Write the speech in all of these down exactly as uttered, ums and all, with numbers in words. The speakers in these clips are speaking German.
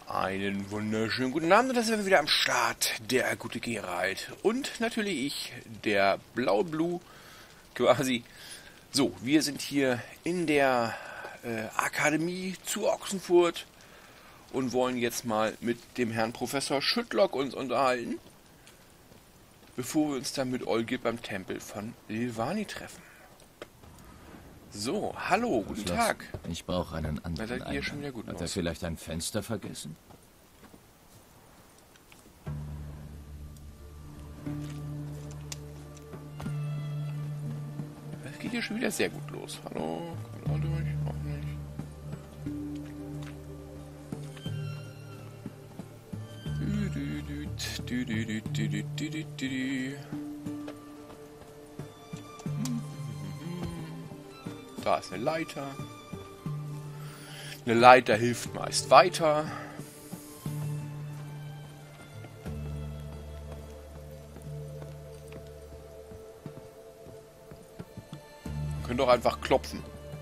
Einen wunderschönen guten Abend und da sind wir wieder am Start, der gute Gerald und natürlich ich, der blaue Blue, quasi. So, wir sind hier in der äh, Akademie zu Ochsenfurt und wollen jetzt mal mit dem Herrn Professor Schüttlock uns unterhalten, bevor wir uns dann mit Olgit beim Tempel von Lilvani treffen. So, hallo, guten Schloss. Tag. Ich brauche einen anderen Da seid ihr Eingang. schon wieder gut Hat er aus. vielleicht ein Fenster vergessen? Das geht hier schon wieder sehr gut los. Hallo, kommt auch durch, auch nicht. Dü, dü, dü, dü, dü, dü, dü, dü, dü, dü, dü. Da ist eine Leiter. Eine Leiter hilft meist weiter. Ihr könnt doch einfach klopfen.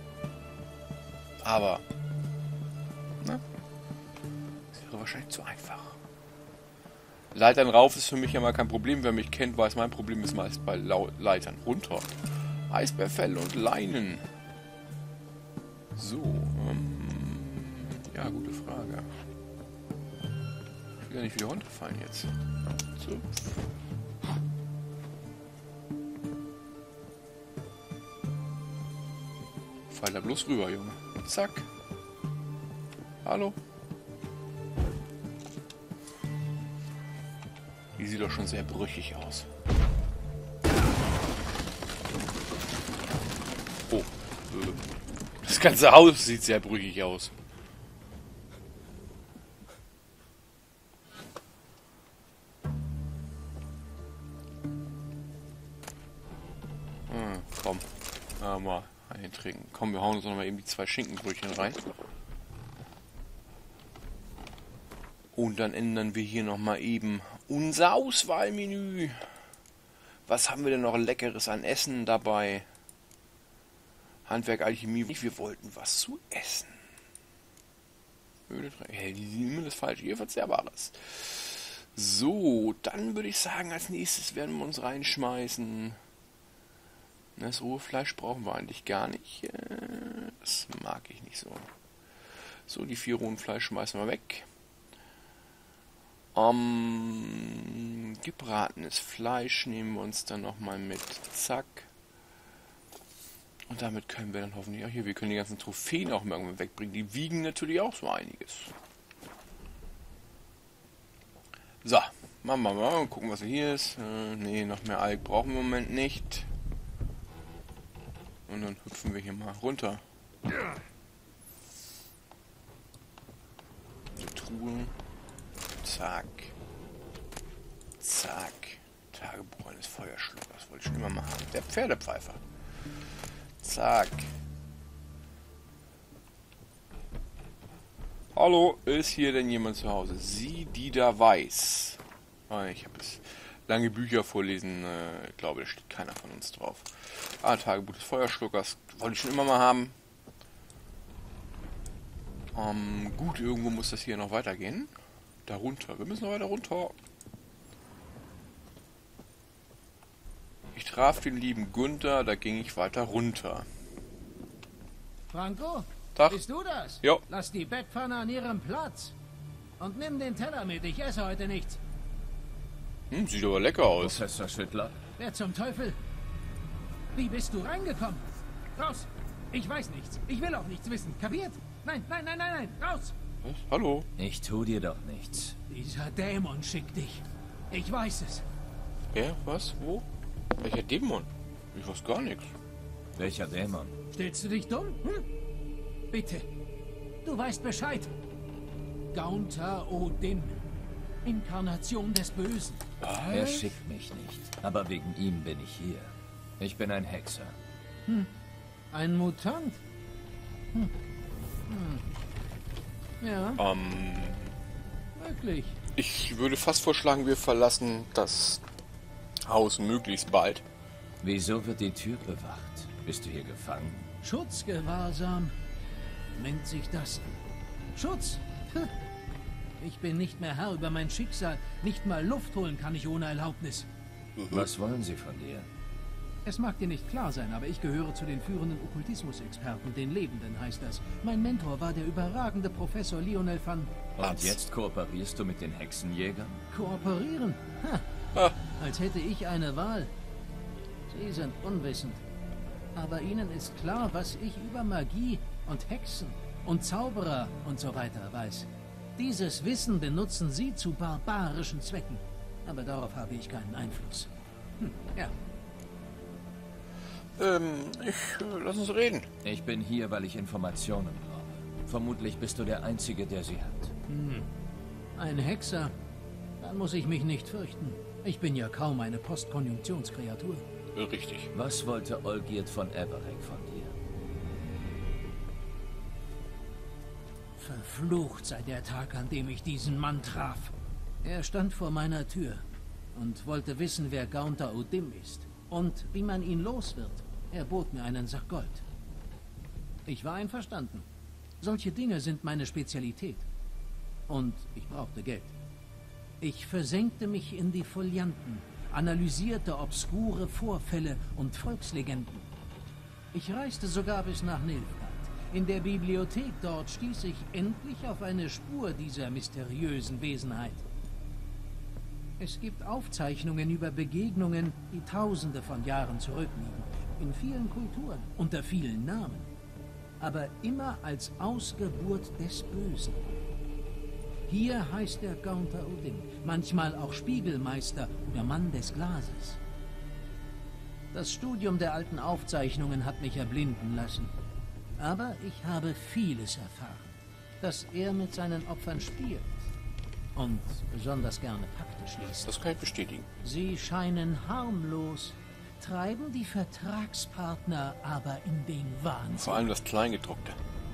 Aber, ne? Das wäre wahrscheinlich zu einfach. Leitern rauf ist für mich ja mal kein Problem. Wer mich kennt, weiß, mein Problem ist meist bei Lau Leitern runter. Eisbärfell und Leinen. So, ähm, ja, gute Frage. Ich will ja nicht wieder runterfallen jetzt. So. Fall da bloß rüber, Junge. Zack. Hallo. Die sieht doch schon sehr brüchig aus. Oh. Äh. Das ganze Haus sieht sehr brüchig aus. Hm, komm. Ah, mal eintrinken. Komm, wir hauen uns noch mal eben die zwei Schinkenbrötchen rein. Und dann ändern wir hier noch mal eben unser Auswahlmenü. Was haben wir denn noch Leckeres an Essen dabei? Handwerk, Alchemie. Wir wollten was zu essen. Hey, die Himmel ist falsch. Hier Verzehrbares. So, dann würde ich sagen, als nächstes werden wir uns reinschmeißen. Das rohe Fleisch brauchen wir eigentlich gar nicht. Das mag ich nicht so. So, die vier rohen Fleisch schmeißen wir weg. Um, gebratenes Fleisch nehmen wir uns dann nochmal mit. Zack. Und damit können wir dann hoffentlich auch hier, wir können die ganzen Trophäen auch mal irgendwann wegbringen. Die wiegen natürlich auch so einiges. So, machen wir mal, gucken, was hier ist. Äh, ne, noch mehr Alk brauchen wir im Moment nicht. Und dann hüpfen wir hier mal runter. Die Truhe. Zack. Zack. Tagebuch eines Feuerschluckers. Wollte ich schon immer mal haben. Der Pferdepfeifer. Zack. Hallo, ist hier denn jemand zu Hause? Sie, die da weiß. Ah, ich habe es. Lange Bücher vorlesen, äh, ich glaube, da steht keiner von uns drauf. Ah, Tagebuch des Feuerschluckers. Wollte ich schon immer mal haben. Ähm, gut, irgendwo muss das hier noch weitergehen. Da runter. Wir müssen noch weiter runter. Ich traf den lieben Gunther, da ging ich weiter runter. Franco? Tag. Bist du das? Jo. Lass die Bettpfanne an ihrem Platz. Und nimm den Teller mit, ich esse heute nichts. Hm, sieht aber lecker aus. Professor Schüttler? Wer zum Teufel? Wie bist du reingekommen? Raus! Ich weiß nichts. Ich will auch nichts wissen. Kapiert? Nein, nein, nein, nein, nein. Raus! Was? Hallo? Ich tu dir doch nichts. Dieser Dämon schickt dich. Ich weiß es. Wer? Was? Wo? Welcher Dämon? Ich weiß gar nichts. Welcher Dämon? Stellst du dich dumm? Hm? Bitte. Du weißt Bescheid. Gaunter Odin. Inkarnation des Bösen. Er schickt mich nicht. Aber wegen ihm bin ich hier. Ich bin ein Hexer. Hm. Ein Mutant? Hm. Hm. Ja, Ähm, wirklich. ich würde fast vorschlagen, wir verlassen das Haus möglichst bald. Wieso wird die Tür bewacht? Bist du hier gefangen? Schutzgewahrsam nennt sich das. Schutz? Hm. Ich bin nicht mehr Herr über mein Schicksal. Nicht mal Luft holen kann ich ohne Erlaubnis. Was wollen Sie von dir? Es mag dir nicht klar sein, aber ich gehöre zu den führenden Okkultismusexperten, den Lebenden heißt das. Mein Mentor war der überragende Professor Lionel van... Und jetzt kooperierst du mit den Hexenjägern? Kooperieren? Ha. Ah. Als hätte ich eine Wahl. Sie sind unwissend. Aber ihnen ist klar, was ich über Magie und Hexen und Zauberer und so weiter weiß. Dieses Wissen benutzen sie zu barbarischen Zwecken. Aber darauf habe ich keinen Einfluss. Hm, ja. Ähm, ich... Äh, lass uns reden. Ich bin hier, weil ich Informationen brauche. Vermutlich bist du der Einzige, der sie hat. Hm. Ein Hexer? Dann muss ich mich nicht fürchten. Ich bin ja kaum eine Postkonjunktionskreatur. Richtig. Was wollte Olgierd von Everec von dir? Verflucht sei der Tag, an dem ich diesen Mann traf. Er stand vor meiner Tür und wollte wissen, wer Gaunter O'Dim ist und wie man ihn los wird. Er bot mir einen Sack Gold. Ich war einverstanden. Solche Dinge sind meine Spezialität. Und ich brauchte Geld. Ich versenkte mich in die Folianten, analysierte obskure Vorfälle und Volkslegenden. Ich reiste sogar bis nach Nilfgaard. In der Bibliothek dort stieß ich endlich auf eine Spur dieser mysteriösen Wesenheit. Es gibt Aufzeichnungen über Begegnungen, die Tausende von Jahren zurückliegen, in vielen Kulturen, unter vielen Namen, aber immer als Ausgeburt des Bösen. Hier heißt er Gaunter O'Dim, manchmal auch Spiegelmeister oder Mann des Glases. Das Studium der alten Aufzeichnungen hat mich erblinden lassen. Aber ich habe vieles erfahren, dass er mit seinen Opfern spielt und besonders gerne Pakte schließt. Das kann ich bestätigen. Sie scheinen harmlos, treiben die Vertragspartner aber in den Wahnsinn. Vor allem das Kleingedruckte.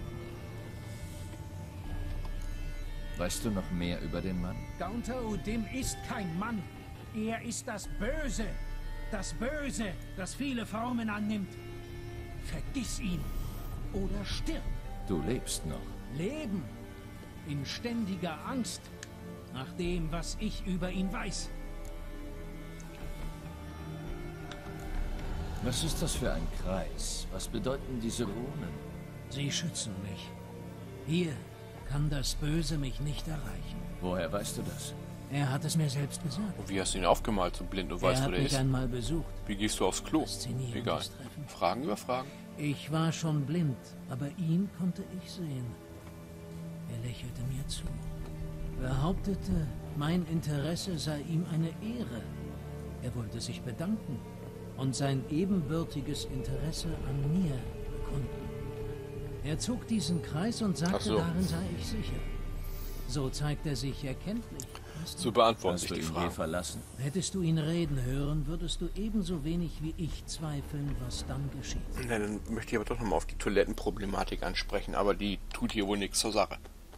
Weißt du noch mehr über den Mann? Gaunter O'Dim ist kein Mann. Er ist das Böse. Das Böse, das viele Formen annimmt. Vergiss ihn. Oder stirb. Du lebst noch. Leben. In ständiger Angst. Nach dem, was ich über ihn weiß. Was ist das für ein Kreis? Was bedeuten diese Runen? Sie schützen mich. Hier kann das Böse mich nicht erreichen. Woher weißt du das? Er hat es mir selbst gesagt. Und wie hast du ihn aufgemalt, so blind und weißt, wo der ist? Er hat mich einmal besucht. Wie gehst du aufs Klo? Egal. Fragen über Fragen. Ich war schon blind, aber ihn konnte ich sehen. Er lächelte mir zu. Behauptete, mein Interesse sei ihm eine Ehre. Er wollte sich bedanken und sein ebenbürtiges Interesse an mir bekunden. Er zog diesen Kreis und sagte, so. Darin sei ich sicher. So zeigt er sich erkenntlich. So beantworten Hast sich du die ihn je Fragen. verlassen? Hättest du ihn reden hören, würdest du ebenso wenig wie ich zweifeln, was dann geschieht. Na, dann möchte ich aber doch nochmal auf die Toilettenproblematik ansprechen, aber die tut hier wohl nichts zur Sache.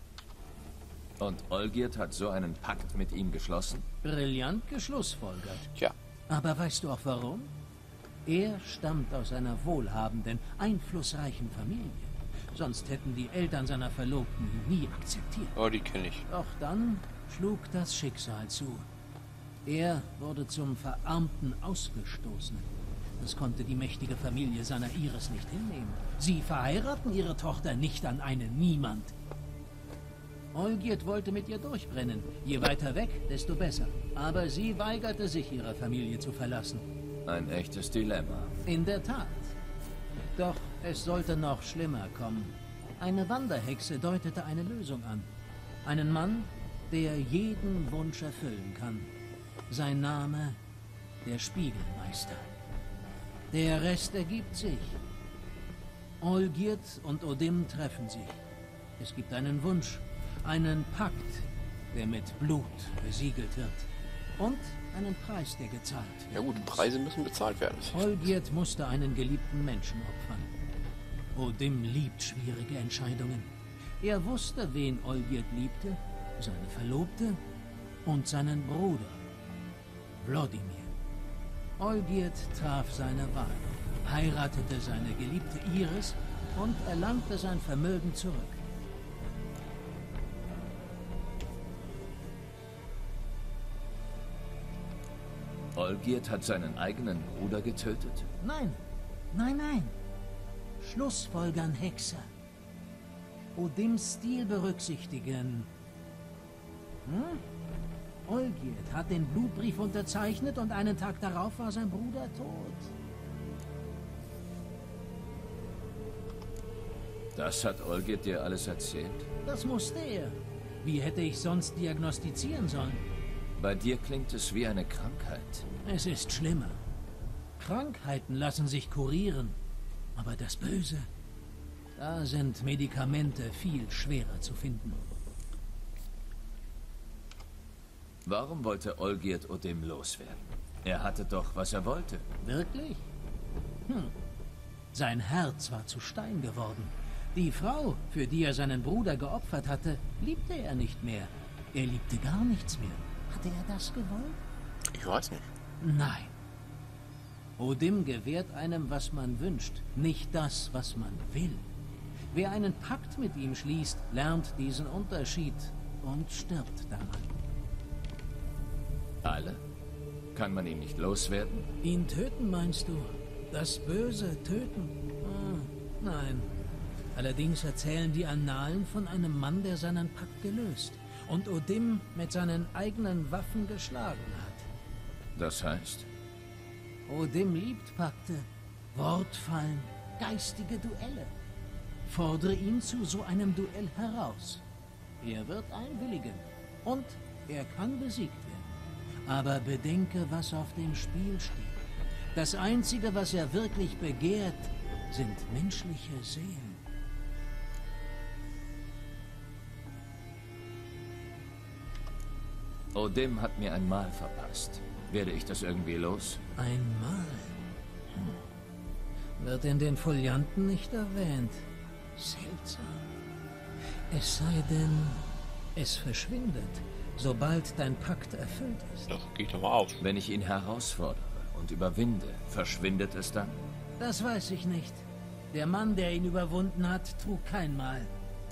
Und Olgierd hat so einen Pakt mit ihm geschlossen? Brillant geschlussfolgert. Tja. Aber weißt du auch warum? Er stammt aus einer wohlhabenden, einflussreichen Familie. Sonst hätten die Eltern seiner Verlobten ihn nie akzeptiert. Oh, die kenne ich. Doch dann schlug das Schicksal zu. Er wurde zum verarmten Ausgestoßenen. Das konnte die mächtige Familie seiner Iris nicht hinnehmen. Sie verheiraten ihre Tochter nicht an einen Niemand. Olgierd wollte mit ihr durchbrennen. Je weiter weg, desto besser. Aber sie weigerte sich, ihre Familie zu verlassen. Ein echtes Dilemma. In der Tat. Doch es sollte noch schlimmer kommen. Eine Wanderhexe deutete eine Lösung an. Einen Mann, der jeden Wunsch erfüllen kann. Sein Name, der Spiegelmeister. Der Rest ergibt sich. Olgierd und O'Dim treffen sich. Es gibt einen Wunsch, einen Pakt, der mit Blut besiegelt wird. Und einen Preis, der gezahlt wird. Ja gut, Preise müssen bezahlt werden. Olgierd musste einen geliebten Menschen opfern. O'Dim liebt schwierige Entscheidungen. Er wusste, wen Olgierd liebte, seine Verlobte und seinen Bruder, Wlodimir. Olgierd traf seine Wahl, heiratete seine geliebte Iris und erlangte sein Vermögen zurück. Olgierd hat seinen eigenen Bruder getötet? Nein, nein, nein. Schlussfolgern, Hexer. Odims Stil berücksichtigen. Hm? Olgierd hat den Blutbrief unterzeichnet und einen Tag darauf war sein Bruder tot. Das hat Olgierd dir alles erzählt? Das musste er. Wie hätte ich sonst diagnostizieren sollen? Bei dir klingt es wie eine Krankheit. Es ist schlimmer. Krankheiten lassen sich kurieren. Aber das Böse, da sind Medikamente viel schwerer zu finden. Warum wollte Olgierd Odim loswerden? Er hatte doch, was er wollte. Wirklich? Hm. Sein Herz war zu Stein geworden. Die Frau, für die er seinen Bruder geopfert hatte, liebte er nicht mehr. Er liebte gar nichts mehr. Hatte er das gewollt? Ich weiß nicht. Nein. Odim gewährt einem, was man wünscht, nicht das, was man will. Wer einen Pakt mit ihm schließt, lernt diesen Unterschied und stirbt daran. Alle? Kann man ihn nicht loswerden? Ihn töten, meinst du? Das Böse töten? Ah, nein. Allerdings erzählen die Annalen von einem Mann, der seinen Pakt gelöst und Odim mit seinen eigenen Waffen geschlagen hat. Das heißt? Odim liebt Pakte, Wortfallen, geistige Duelle. Fordere ihn zu so einem Duell heraus. Er wird einwilligen und er kann besiegt werden. Aber bedenke, was auf dem Spiel steht. Das Einzige, was er wirklich begehrt, sind menschliche Seelen. Odim hat mir ein Mal verpasst. Werde ich das irgendwie los? Einmal? Hm. Wird in den Folianten nicht erwähnt. Seltsam. Es sei denn, es verschwindet, sobald dein Pakt erfüllt ist. Das geht doch mal auf. Wenn ich ihn herausfordere und überwinde, verschwindet es dann? Das weiß ich nicht. Der Mann, der ihn überwunden hat, trug kein Mal.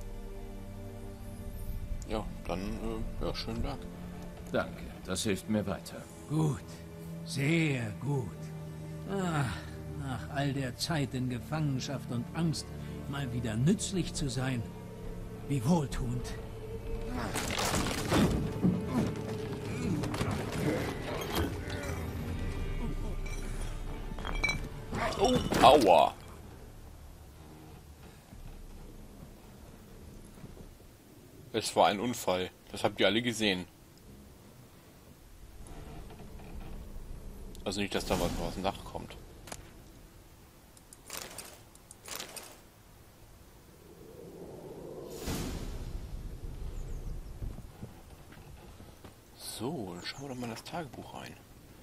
Ja, dann, äh, ja, schönen Dank. Danke, das hilft mir weiter. Gut, sehr gut. Ach, nach all der Zeit in Gefangenschaft und Angst, mal wieder nützlich zu sein. Wie wohltuend. Oh, aua. Es war ein Unfall. Das habt ihr alle gesehen. Also nicht, dass da was aus dem Dach kommt. So, dann schauen wir doch mal in das Tagebuch rein.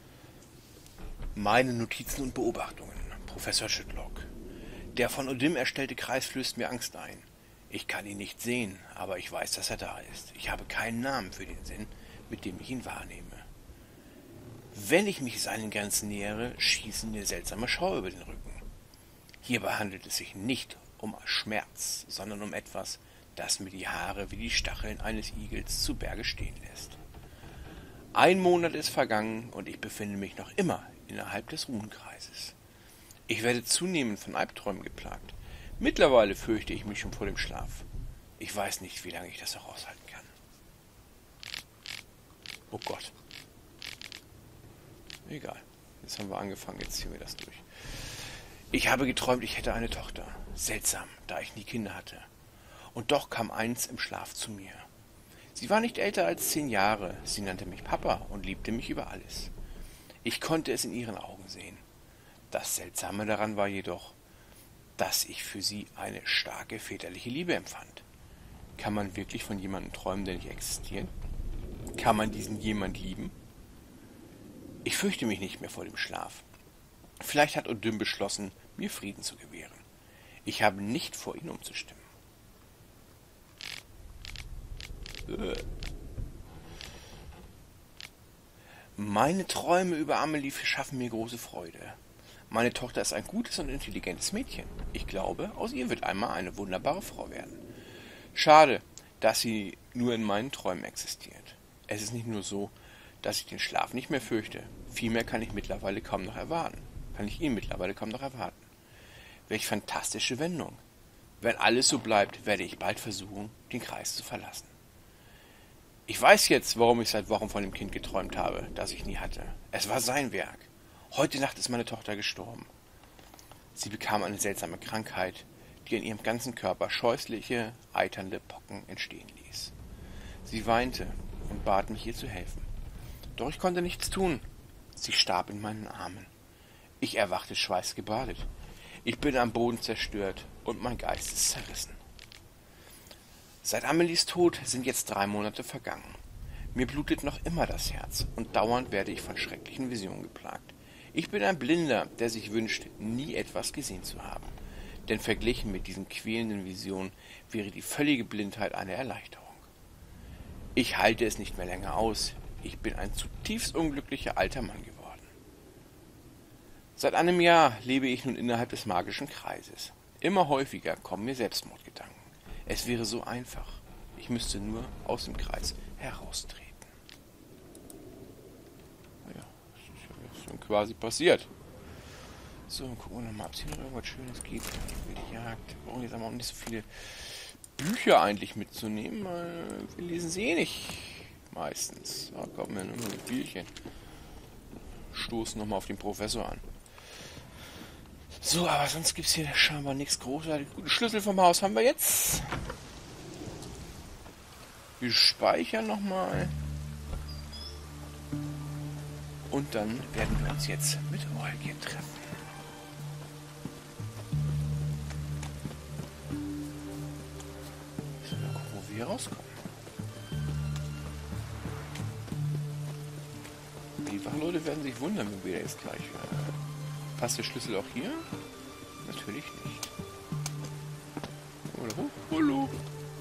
Meine Notizen und Beobachtungen. Professor Schüttlock. Der von Odim erstellte Kreis flößt mir Angst ein. Ich kann ihn nicht sehen, aber ich weiß, dass er da ist. Ich habe keinen Namen für den Sinn, mit dem ich ihn wahrnehme. Wenn ich mich seinen Grenzen nähere, schießen mir seltsame Schauer über den Rücken. Hierbei handelt es sich nicht um Schmerz, sondern um etwas, das mir die Haare wie die Stacheln eines Igels zu Berge stehen lässt. Ein Monat ist vergangen und ich befinde mich noch immer innerhalb des Runenkreises. Ich werde zunehmend von Albträumen geplagt. Mittlerweile fürchte ich mich schon vor dem Schlaf. Ich weiß nicht, wie lange ich das noch aushalten kann. Oh Gott. Egal. Jetzt haben wir angefangen, jetzt ziehen wir das durch. Ich habe geträumt, ich hätte eine Tochter. Seltsam, da ich nie Kinder hatte. Und doch kam eins im Schlaf zu mir. Sie war nicht älter als zehn Jahre. Sie nannte mich Papa und liebte mich über alles. Ich konnte es in ihren Augen sehen. Das Seltsame daran war jedoch, dass ich für sie eine starke väterliche Liebe empfand. Kann man wirklich von jemandem träumen, der nicht existiert? Kann man diesen jemand lieben? Ich fürchte mich nicht mehr vor dem Schlaf. Vielleicht hat Odim beschlossen, mir Frieden zu gewähren. Ich habe nicht vor, ihn umzustimmen. Äh. Meine Träume über Amelie verschaffen mir große Freude. Meine Tochter ist ein gutes und intelligentes Mädchen. Ich glaube, aus ihr wird einmal eine wunderbare Frau werden. Schade, dass sie nur in meinen Träumen existiert. Es ist nicht nur so, dass ich den Schlaf nicht mehr fürchte. Vielmehr kann ich mittlerweile kaum noch erwarten. Kann ich ihn mittlerweile kaum noch erwarten. Welch fantastische Wendung. Wenn alles so bleibt, werde ich bald versuchen, den Kreis zu verlassen. Ich weiß jetzt, warum ich seit Wochen von dem Kind geträumt habe, das ich nie hatte. Es war sein Werk. Heute Nacht ist meine Tochter gestorben. Sie bekam eine seltsame Krankheit, die in ihrem ganzen Körper scheußliche, eiternde Pocken entstehen ließ. Sie weinte und bat mich, ihr zu helfen. Doch ich konnte nichts tun. Sie starb in meinen Armen. Ich erwachte schweißgebadet. Ich bin am Boden zerstört und mein Geist ist zerrissen. Seit Amelies Tod sind jetzt drei Monate vergangen. Mir blutet noch immer das Herz und dauernd werde ich von schrecklichen Visionen geplagt. Ich bin ein Blinder, der sich wünscht, nie etwas gesehen zu haben. Denn verglichen mit diesen quälenden Visionen wäre die völlige Blindheit eine Erleichterung. Ich halte es nicht mehr länger aus. Ich bin ein zutiefst unglücklicher alter Mann geworden. Seit einem Jahr lebe ich nun innerhalb des magischen Kreises. Immer häufiger kommen mir Selbstmordgedanken. Es wäre so einfach. Ich müsste nur aus dem Kreis heraustreten. Naja, das ist ja jetzt schon quasi passiert. So, gucken wir nochmal, ob es hier noch irgendwas Schönes gibt. Die Jagd. Wir brauchen jetzt aber auch nicht so viele Bücher eigentlich mitzunehmen. Wir lesen sie eh nicht. Meistens. Da kommen wir nur mit Bierchen. Stoßen nochmal auf den Professor an. So, aber sonst gibt es hier scheinbar nichts Großartiges. Gute Schlüssel vom Haus haben wir jetzt. Wir speichern nochmal. Und dann werden wir uns jetzt mit Olgierd treffen. So, mal gucken, wo wir hier rauskommen. Die Wachleute werden sich wundern, wenn wir jetzt gleich... Äh, passt der Schlüssel auch hier? Natürlich nicht. Oder hoch, hallo.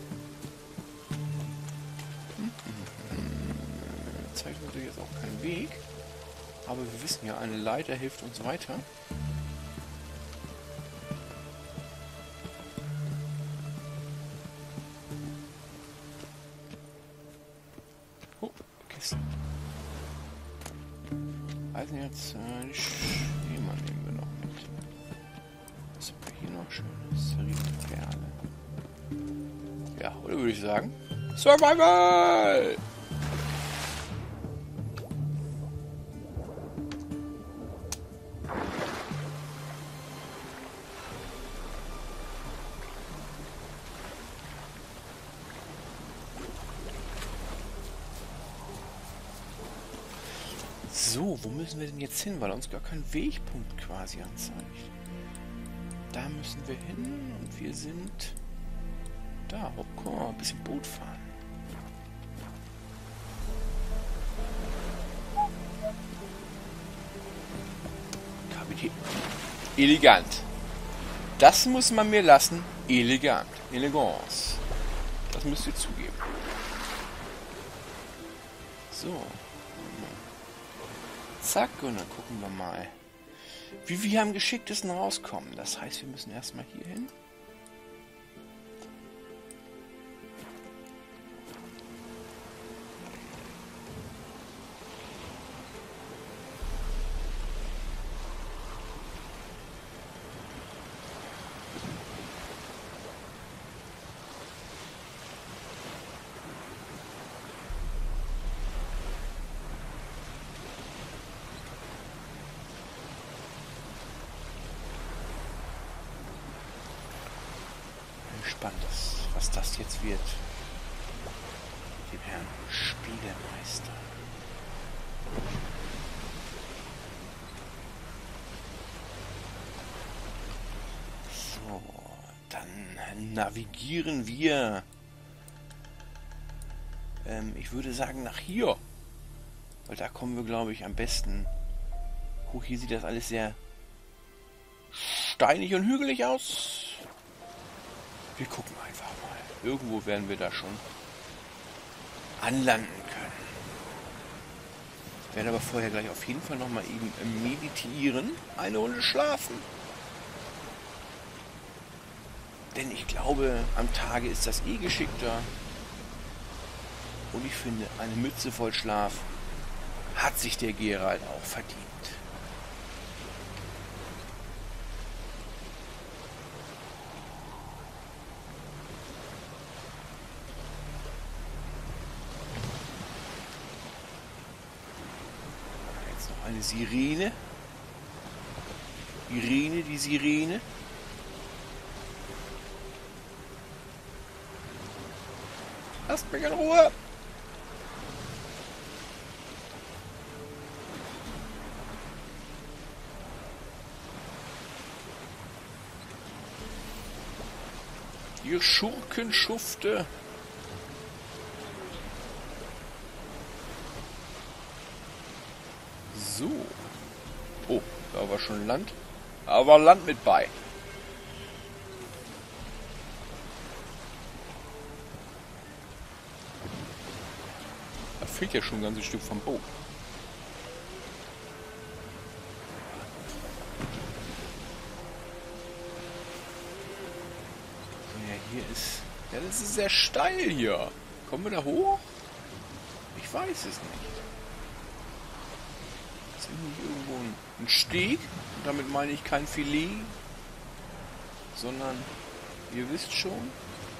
Hm, hm, hm. Zeigt natürlich jetzt auch keinen Weg. Aber wir wissen ja, eine Leiter hilft uns weiter. Oh, Kisten. Also jetzt äh, die Schneemann nehmen wir noch mit. Was haben wir hier noch schönes? Riesenperle. Ja, oder würde ich sagen? Survival! So, wo müssen wir denn jetzt hin? Weil er uns gar keinen Wegpunkt quasi anzeigt. Da müssen wir hin und wir sind da. Oh, guck mal, ein bisschen Boot fahren. Kapitän. Elegant. Das muss man mir lassen. Elegant. Elegance. Das müsst ihr zugeben. So. Zack, und dann gucken wir mal, wie wir am geschicktesten rauskommen. Das heißt, wir müssen erstmal hier hin. Gespannt, was das jetzt wird. Dem Herrn Spiegelmeister. So, dann navigieren wir. Ähm, ich würde sagen nach hier. Weil da kommen wir, glaube ich, am besten. Guck, hier sieht das alles sehr steinig und hügelig aus. Wir gucken einfach mal. Irgendwo werden wir da schon anlanden können. Wir werden aber vorher gleich auf jeden Fall nochmal eben meditieren. Eine Runde schlafen. Denn ich glaube, am Tage ist das eh geschickter. Und ich finde, eine Mütze voll Schlaf hat sich der Geralt auch verdient. Jetzt noch eine Sirene. Irene, die Sirene. Lasst mich in Ruhe! Ihr Schurkenschufte! So. Oh, da war schon Land. Aber Land mit bei. Da fehlt ja schon ein ganzes Stück vom Boot. Ja, hier ist... Ja, das ist sehr steil hier. Kommen wir da hoch? Ich weiß es nicht. Ist hier irgendwo ein, ein Steg? Und damit meine ich kein Filet, sondern ihr wisst schon.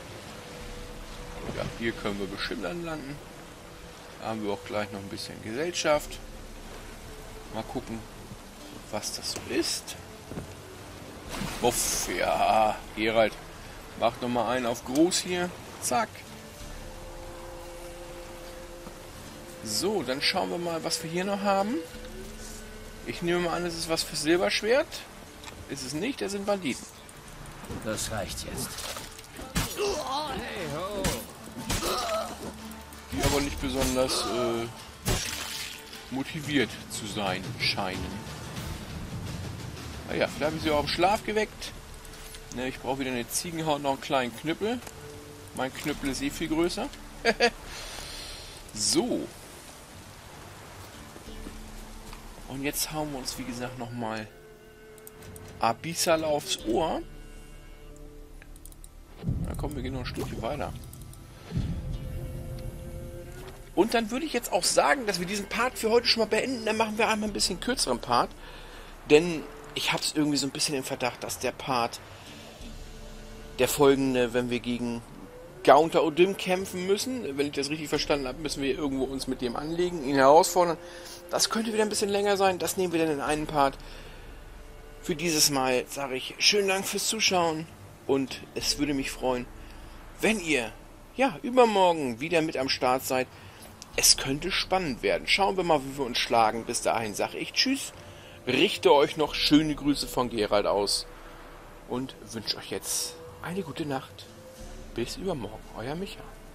Ja, hier können wir bestimmt anlanden. Da haben wir auch gleich noch ein bisschen Gesellschaft. Mal gucken, was das so ist. Uff, ja, Geralt, macht noch mal einen auf groß hier. Zack. So, dann schauen wir mal, was wir hier noch haben. Ich nehme mal an, es ist was für Silberschwert. Ist es nicht, das sind Banditen. Das reicht jetzt. Die aber nicht besonders äh, motiviert zu sein scheinen. Naja, vielleicht habe ich sie auch im Schlaf geweckt. Ne, ich brauche wieder eine Ziegenhaut, noch einen kleinen Knüppel. Mein Knüppel ist eh viel größer. So. Und jetzt hauen wir uns, wie gesagt, nochmal Abyssal aufs Ohr. Na komm, wir gehen noch ein Stückchen weiter. Und dann würde ich jetzt auch sagen, dass wir diesen Part für heute schon mal beenden. Dann machen wir einmal ein bisschen kürzeren Part. Denn ich habe es irgendwie so ein bisschen im Verdacht, dass der Part, der folgende, wenn wir gegen Gaunter O'Dim kämpfen müssen, wenn ich das richtig verstanden habe, müssen wir irgendwo uns mit dem anlegen, ihn herausfordern. Das könnte wieder ein bisschen länger sein. Das nehmen wir dann in einen Part. Für dieses Mal sage ich schönen Dank fürs Zuschauen. Und es würde mich freuen, wenn ihr ja übermorgen wieder mit am Start seid. Es könnte spannend werden. Schauen wir mal, wie wir uns schlagen. Bis dahin sage ich tschüss. Richte euch noch schöne Grüße von Geralt aus. Und wünsche euch jetzt eine gute Nacht. Bis übermorgen. Euer Micha.